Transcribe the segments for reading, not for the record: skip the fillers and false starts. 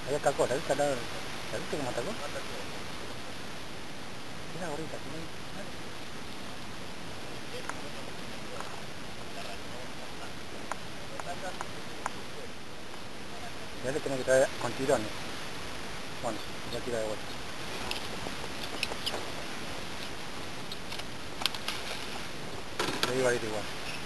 Ahí atacó, ¿la viste? ¿La viste cómo atacó? Mirá, gorrita, que no hay. Ya le tenés que traer con tirones. Bueno, ya tira de vuelta. Le iba a ir igual.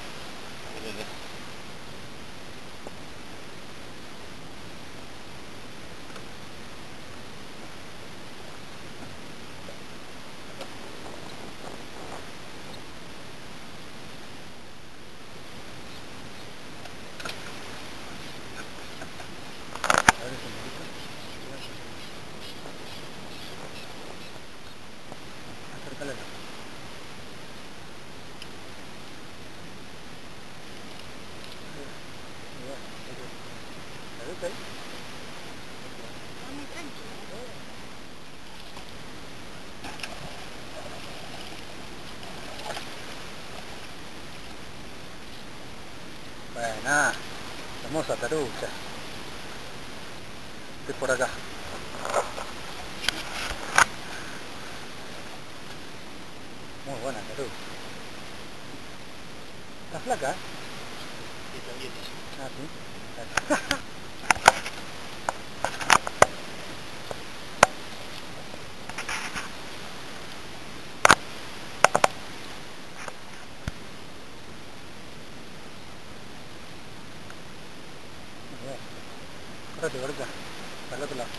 A ver ese numerito. Acércale la. ¿La viste ahí? Está muy tranquilo. Buena, hermosa tarucha. Estoy por acá. Muy buena tarucha. Está flaca, ¿eh? Esta dieta. Ah, sí. Muy bien. Correte, gorrita. Para el otro lado.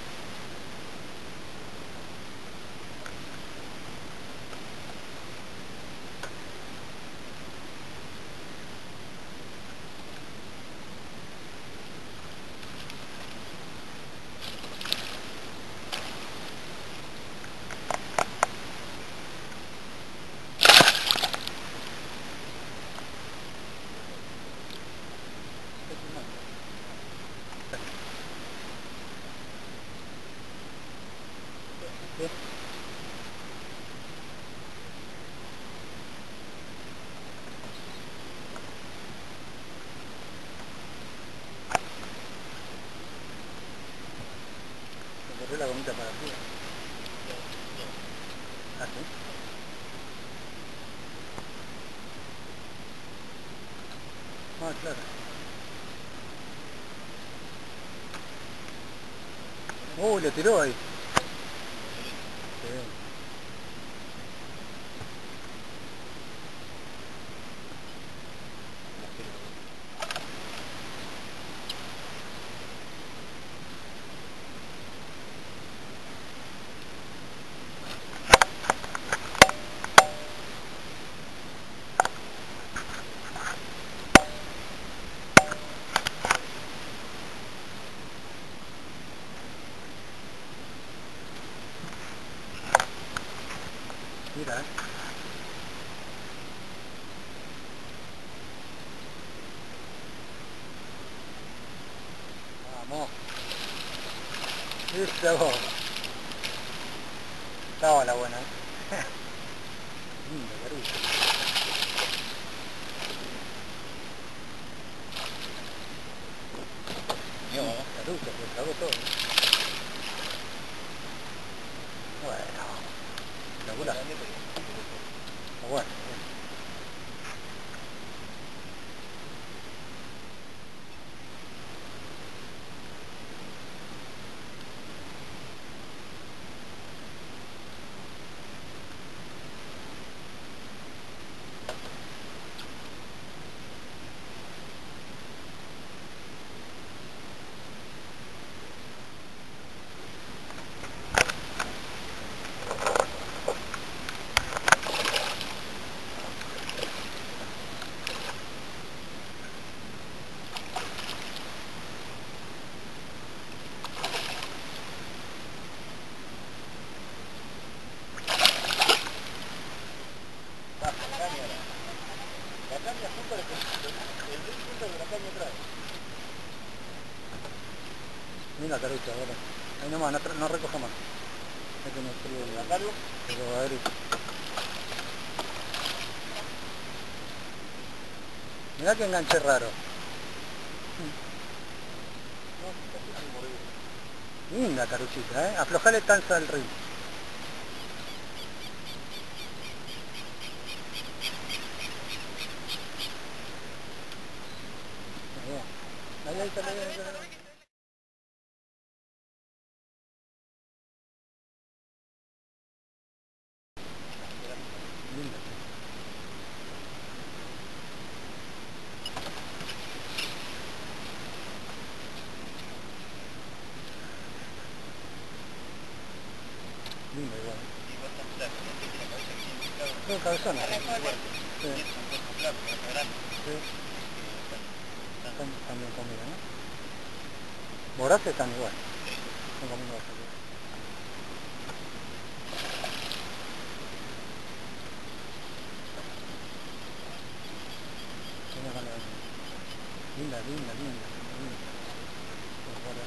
¿Sí? Me corrió la gomita para arriba. Ah, sí. Ah, claro. Le tiró ahí. Sí. Mira, Vamos. Esa vos. Estaba la buena, Linda tarucha. Tarucha, se cagó todo. Bueno, espectacular. Bueno, bien. La caña junta el río junta de la caña atrás. Mira la tarucha ahora. Ahí nomás, no recoja más. Este no es el ¿Levantarlo? rodadero. Mirá que enganche raro. No, está muy mordido. Linda caruchita, ¿eh? Aflojale tanza al ritmo. Ahí está, ahí está. Linda. Linda igual. Y vos estás flaco, ¿no? Tiene la cabeza aquí indicada. Son cabezones. Sí. Sí. Es un cuerpo flaco, cabeza grande. Sí. Están Están bien comidas, ¿no? Voraces están igual. sí. Están comiendo bastante. Tiene ganas de... Linda, linda, linda. Linda. Por favor.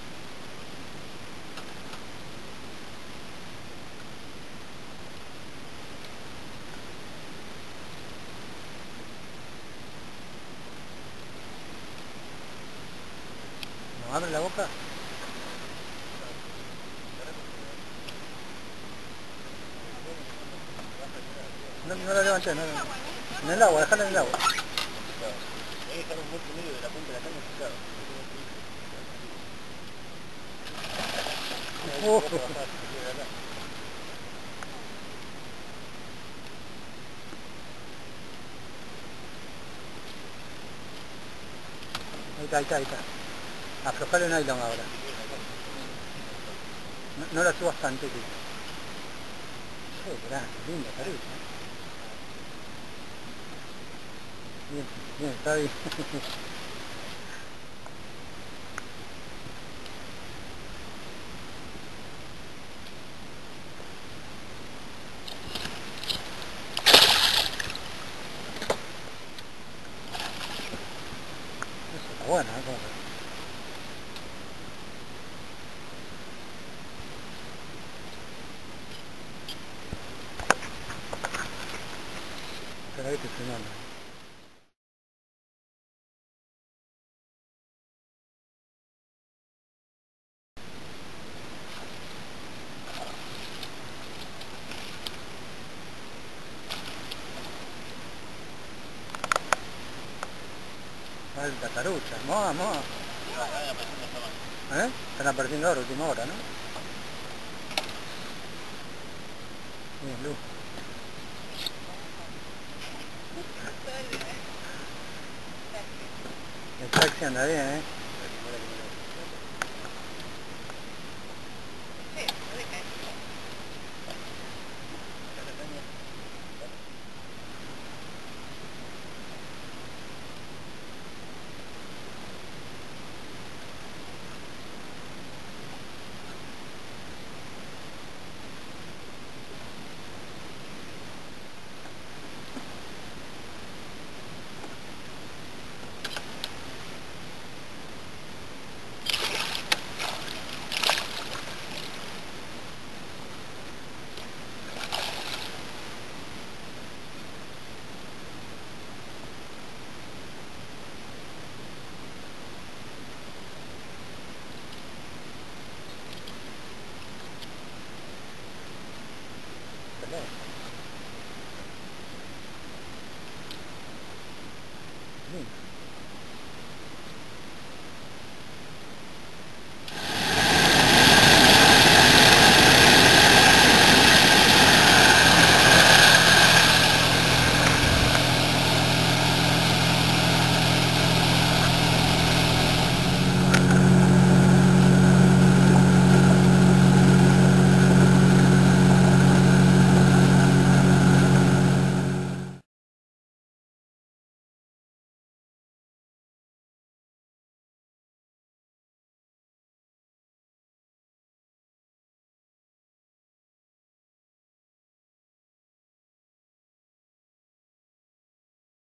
¿No abre la boca? No, no la levanté, no. En el agua, déjala en el agua. Ahí están un muerto medio de la punta de la caña picado. Ahí está, ahí está, ahí está. Aflojale el nylon ahora. No, no la subas tanto, tío. Qué grande, linda carucha. Bien, bien, está bien. Eso está buena, ¿eh? ¿Cómo que? Espera que estoy filmando. Alta carucha, moa, moa. ¿Eh? Están apareciendo ahora, última hora, ¿no? Bien, Luz. El taxi anda bien, ¿eh? Excelente.